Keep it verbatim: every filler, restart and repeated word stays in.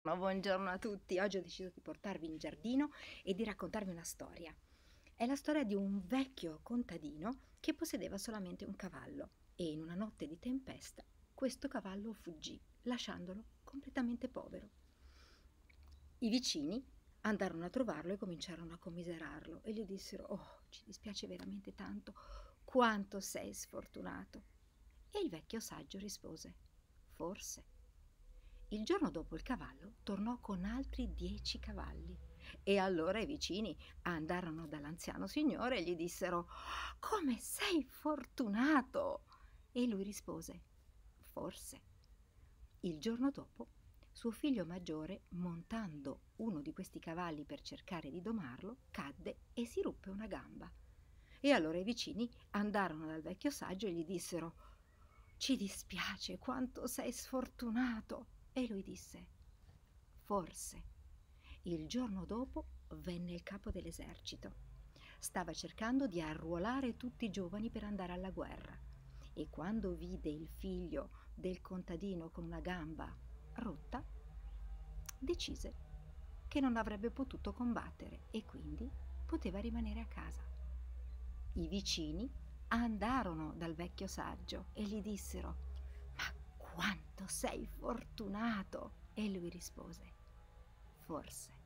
Ma buongiorno a tutti, oggi ho deciso di portarvi in giardino e di raccontarvi una storia. È la storia di un vecchio contadino che possedeva solamente un cavallo e in una notte di tempesta questo cavallo fuggì, lasciandolo completamente povero. I vicini andarono a trovarlo e cominciarono a commiserarlo e gli dissero: «Oh, ci dispiace veramente tanto, quanto sei sfortunato!» E il vecchio saggio rispose: «Forse». Il giorno dopo il cavallo tornò con altri dieci cavalli e allora i vicini andarono dall'anziano signore e gli dissero: «Come sei fortunato!» E lui rispose: «Forse». Il giorno dopo suo figlio maggiore, montando uno di questi cavalli per cercare di domarlo, cadde e si ruppe una gamba. E allora i vicini andarono dal vecchio saggio e gli dissero: «Ci dispiace, quanto sei sfortunato!» E lui disse: «Forse». Il giorno dopo venne il capo dell'esercito. Stava cercando di arruolare tutti i giovani per andare alla guerra e quando vide il figlio del contadino con una gamba rotta, decise che non avrebbe potuto combattere e quindi poteva rimanere a casa. I vicini andarono dal vecchio saggio e gli dissero: «Ma quanto sei fortunato!» E lui rispose: «Forse».